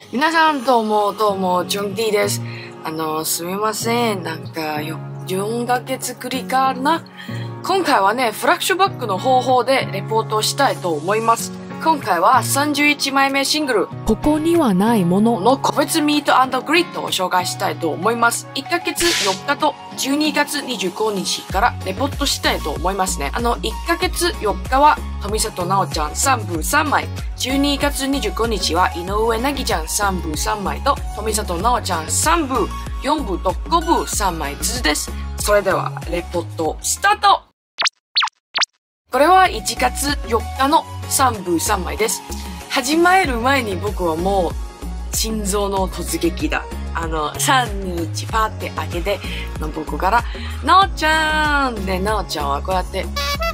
皆さんどうも、ジョン D です。すみません。4ヶ月繰りかな。今回はね、フラッシュバックの方法でレポートをしたいと思います。今回は31枚目シングル、ここにはないものの個別ミート&グリッドを紹介したいと思います。1ヶ月4日と12月25日からレポートしたいと思いますね。1ヶ月4日は富里奈央ちゃん3部3枚。12月25日は井上凪ちゃん3部3枚と富里奈央ちゃん3部、4部と5部3枚ずつです。それではレポートスタート。これは1月4日の3部3枚です。始まる前に僕はもう心臓の突撃だ。3、2、1パーって開けて、僕から、なおちゃんで、なおちゃんはこうやって、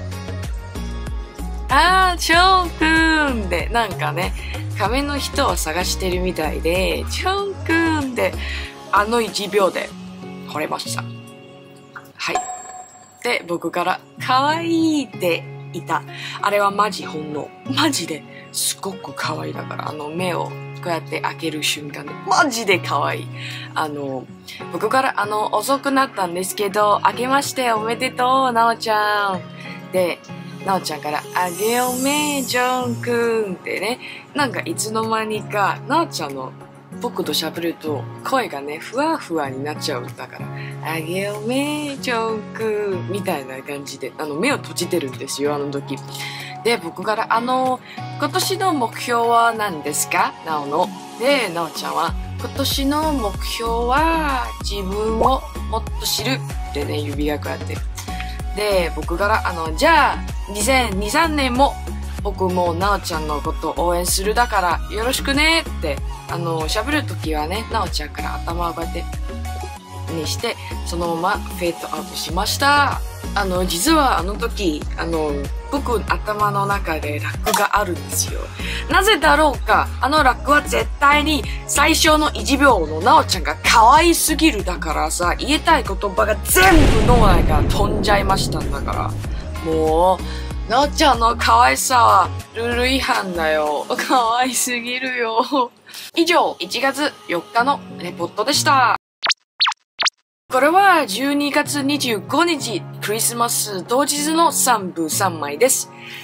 チョンくんで、なんかね、仮面の人を探してるみたいで、チョンくんで、1秒で惚れました。はい。で、僕から、可愛いって言った。あれはマジ本能。マジですごく可愛いだから、目をこうやって開ける瞬間で、マジで可愛い。僕から遅くなったんですけど、明けましておめでとう、なおちゃん。で、なおちゃんから、あげおめ、ジョンくんってね、なんかいつの間にか、なおちゃんの僕と喋ると声がね、ふわふわになっちゃうんだから、あげおめ、ジョンくんみたいな感じで、目を閉じてるんですよ、時。で、僕から、今年の目標は何ですか？なおの。で、なおちゃんは、今年の目標は、自分をもっと知るってね、指がこうやって。で、僕から、じゃあ、2023年も、僕もなおちゃんのことを応援するだから、よろしくねって、喋るときはね、なおちゃんから頭をこうやって、にして、そのままフェードアウトしました。実は時、僕頭の中でラックがあるんですよ。なぜだろうか、ラックは絶対に最初の1秒のなおちゃんが可愛すぎるだからさ、言いたい言葉が全部脳内から飛んじゃいましたんだから。もう、なおちゃんの可愛さはルール違反だよ。可愛すぎるよ。以上、1月4日のレポートでした。これは12月25日クリスマス当日の3部3枚です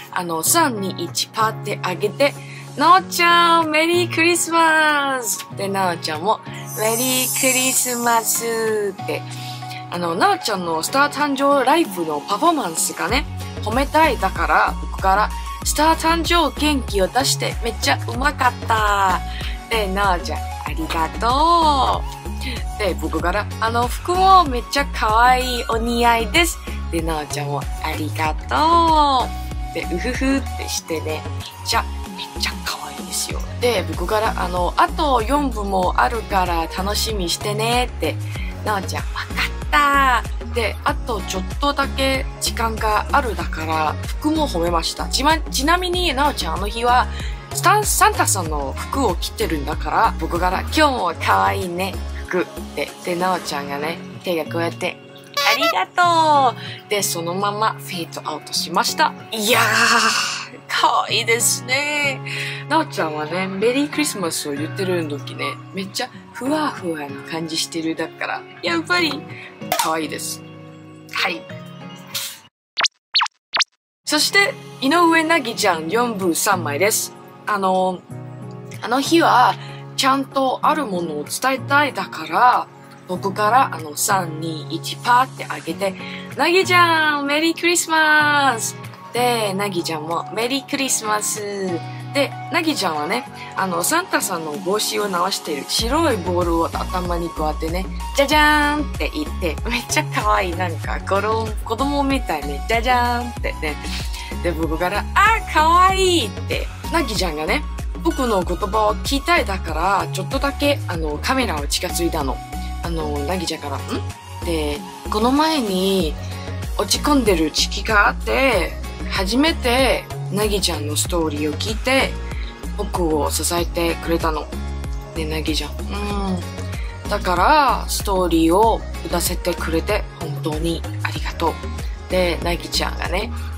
。3に1パーってあげて、なおちゃんメリークリスマスで、なおちゃんもメリークリスマスって、なおちゃんのスター誕生ライブのパフォーマンスがね、褒めたいだから僕からスター誕生元気を出してめっちゃうまかった。で、なおちゃんありがとう。で、僕から、服もめっちゃ可愛いお似合いです。で、なおちゃんもありがとう。で、うふふってしてね、めっちゃ可愛いですよ。で、僕から、あと4部もあるから楽しみしてねって、なおちゃん、わかった。で、あとちょっとだけ時間があるだから、服も褒めました。ちなみに、なおちゃん日は、サンタさんの服を着てるんだから、僕から、今日も可愛いね。で、なおちゃんがね、手がこうやって、ありがとうで、そのままフェードアウトしました。いやー、可愛いですね。なおちゃんはね、メリークリスマスを言ってる時ね、めっちゃふわふわな感じしてるだから、やっぱり可愛いです。はい。そして、井上凪ちゃん4部3枚です。日は、ちゃんとあるものを伝えたいだから、僕から3、2、1パーってあげて、なぎちゃんメリークリスマスで、なぎちゃんもメリークリスマスで、なぎちゃんはね、サンタさんの帽子を直している白いボールを頭にこうやってね、じゃじゃーんって言って、めっちゃ可愛い、なんか子供みたいね、じゃじゃーんってね。で、僕から、可愛いって、なぎちゃんがね、僕の言葉を聞きたいだから、ちょっとだけ、カメラを近づいたの。なぎちゃんから、で、この前に、落ち込んでる時期があって、初めて、なぎちゃんのストーリーを聞いて、僕を支えてくれたの。で、なぎちゃん、だから、ストーリーを打たせてくれて、本当にありがとう。で、なぎちゃんがね、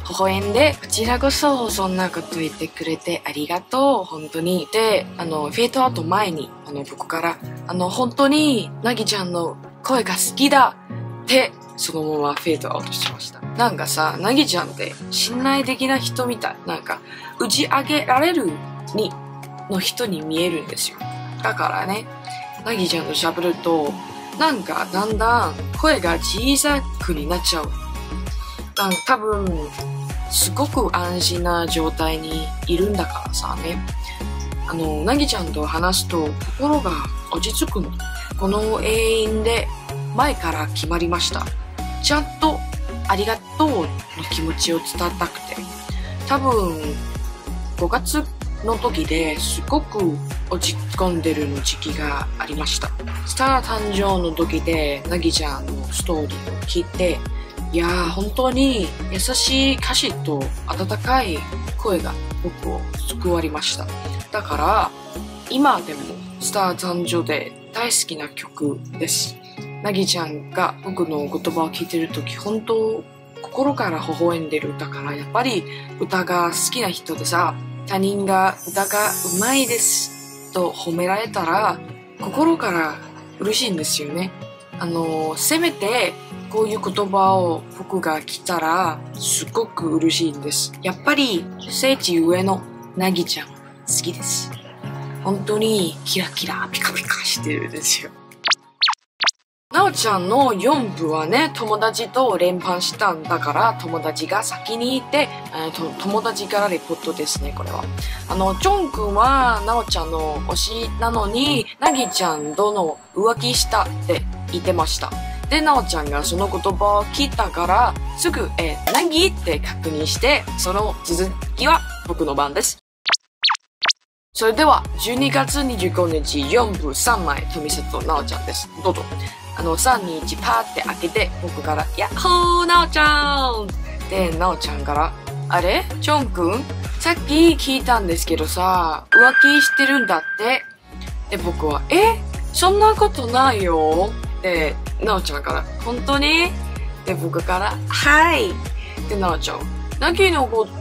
微笑んで、こちらこそそんなこと言ってくれてありがとう、本当に。で、フェードアウト前に、僕から、本当に、なぎちゃんの声が好きだって、そのままフェードアウトしました。なんかさ、なぎちゃんって信頼的な人みたい。なんか、打ち上げられるの人に見えるんですよ。だからね、なぎちゃんと喋ると、なんかだんだん声が小さくになっちゃう。多分、すごく安心な状態にいるんだからさね。なぎちゃんと話すと心が落ち着くの。この永遠で前から決まりました。ちゃんとありがとうの気持ちを伝えたくて。多分、5月の時ですごく落ち込んでるの時期がありました。スター誕生の時でなぎちゃんのストーリーを聞いて、いやー本当に優しい歌詞と温かい声が僕を救われました。だから今でもスター誕生で大好きな曲です。なぎちゃんが僕の言葉を聞いてる時本当心から微笑んでる。だからやっぱり歌が好きな人でさ、他人が歌が上手いですと褒められたら心から嬉しいんですよね。せめてこういう言葉を僕が来たらすごく嬉しいんです。やっぱり聖地上のなぎちゃん好きです。本当にキラキラピカピカしてるんですよ。なおちゃんの4部はね、友達と連番したんだから友達が先にいて、友達からレポートですね、これは。ジョン君はなおちゃんの推しなのに、なぎちゃんとの浮気したって言ってました。で、なおちゃんがその言葉を聞いたから、すぐ、なぎって確認して、その続きは僕の番です。それでは、12月25日4部3枚、富瀬となおちゃんです。どうぞ。3、2、1パーって開けて、僕から、やっほーなおちゃんで、なおちゃんから、あれチョンくんさっき聞いたんですけどさ、浮気してるんだって。で、僕は、そんなことないよ。で、なおちゃんから、本当にで、僕から、はい。で、なおちゃん、なぎのこと、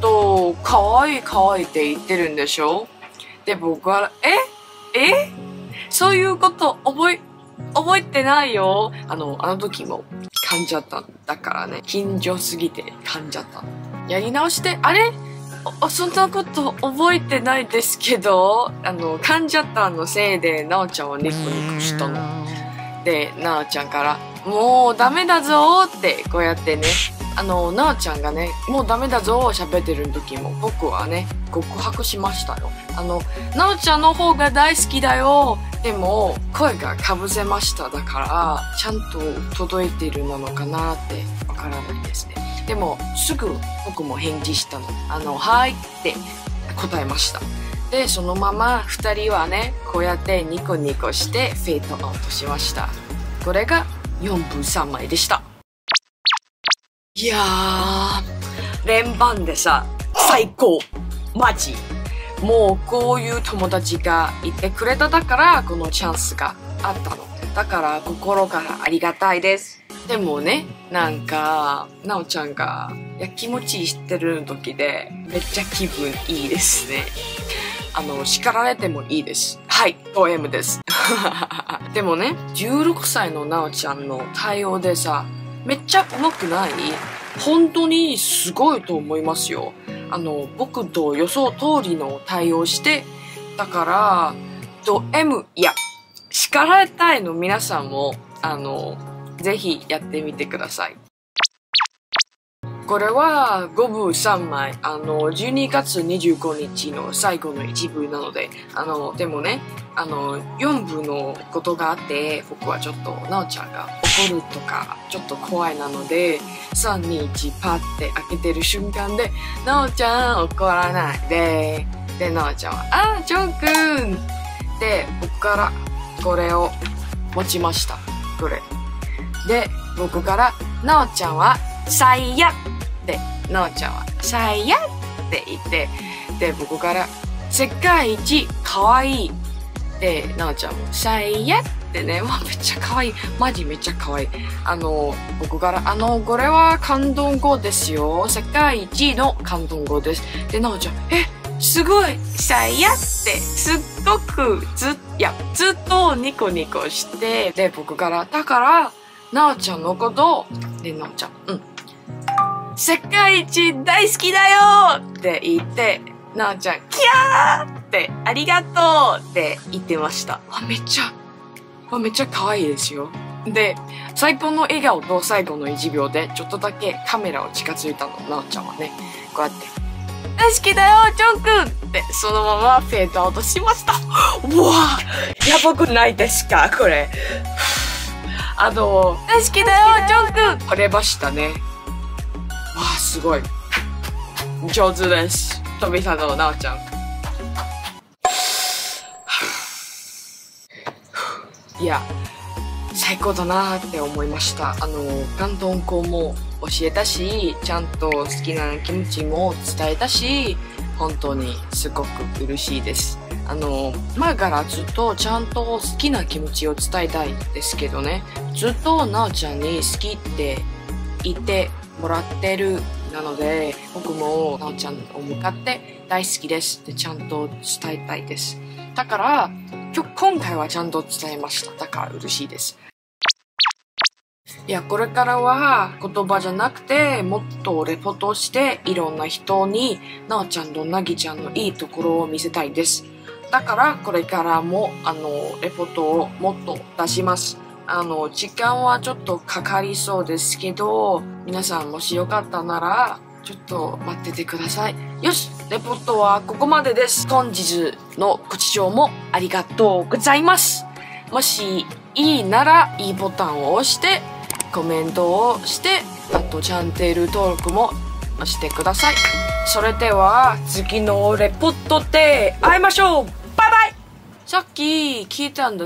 かわいいかわいいって言ってるんでしょで、僕から、そういうこと覚えてないよ。あの時も噛んじゃったんだからね。緊張すぎて噛んじゃった。やり直して、あれそんなこと覚えてないですけど、噛んじゃったのせいで、なおちゃんはニコニコしたの。で、なおちゃんから、もうダメだぞーって、こうやってね、なおちゃんがね、もうダメだぞー喋ってる時も、僕はね、告白しましたよ。なおちゃんの方が大好きだよ。でも、声がかぶせました。だから、ちゃんと届いてるのかなってわからないですね。でも、すぐ僕も返事したの。はいって答えました。で、そのまま二人はね、こうやってニコニコしてフェードアウトしました。これが4分3枚でした。いやー、連番でさ、最高マジもうこういう友達がいてくれただからこのチャンスがあったの。だから心からありがたいです。でもね、なんか、なおちゃんがやきもちしてる時でめっちゃ気分いいですね。叱られてもいいです。はい、5M です。でもね、16歳のなおちゃんの対応でさ、めっちゃ上手くない？本当にすごいと思いますよ。僕と予想通りの対応して、だから、M、いや、叱られたいの皆さんも、ぜひやってみてください。これは5部3枚、12月25日の最後の一部なので、でもね、4部のことがあって、僕はちょっと、なおちゃんが怒るとか、ちょっと怖いなので、3、2、1パって開けてる瞬間で、なおちゃん怒らないで、で、なおちゃんは、ジョンくんで、僕からこれを持ちました。これ。で、僕から、なおちゃんは、最悪で、なおちゃんは、最悪って言って、で、僕から、世界一可愛いで、なおちゃんも、最悪っってね、わ、めっちゃ可愛い。マジめっちゃ可愛い。僕から、これは広東語ですよ。世界一の広東語です。で、なおちゃん、すごいさやって、すっごくずっとニコニコして、で、僕から、だから、なおちゃんのことを、で、なおちゃん、世界一大好きだよって言って、なおちゃん、キャーって、ありがとうって言ってました。めっちゃ可愛いですよ。で、最高の笑顔と最後の1秒で、ちょっとだけカメラを近づいたの、なおちゃんはね、こうやって、大好きだよ、ジョン君って、そのままフェードアウトしました。うわぁ、やばくないですかこれ。大好きだよ、ジョン君惚れましたね。わぁ、すごい。上手です。トビさんのなおちゃん。いや、最高だなーって思いました。広東語も教えたし、ちゃんと好きな気持ちも伝えたし、本当にすごく嬉しいです。前からずっとちゃんと好きな気持ちを伝えたいですけどね、ずっとなおちゃんに好きって言ってもらってるなので、僕もなおちゃんを向かって大好きですってちゃんと伝えたいです。だから、今回はちゃんと伝えました。だから嬉しいです。いや、これからは言葉じゃなくて、もっとレポートしていろんな人になおちゃんとなぎちゃんのいいところを見せたいです。だからこれからもレポートをもっと出します。時間はちょっとかかりそうですけど、皆さんもしよかったなら、ちょっと待っててください。よし、レポートはここまでです。本日のご視聴もありがとうございます。もしいいならいいボタンを押して、コメントをして、あとチャンネル登録もしてください。それでは次のレポートで会いましょう。バイバイ。さっき聞いたんです。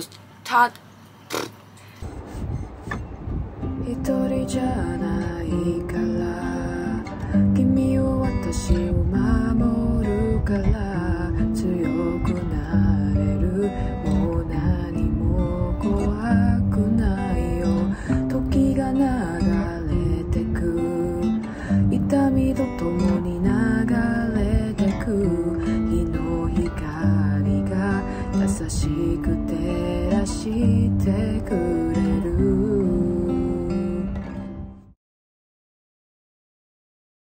一人じゃないから君を私を守るから強くなれるもう何も怖くないよ時が流れてく痛みとともに流れてく日の光が優しく照らしてく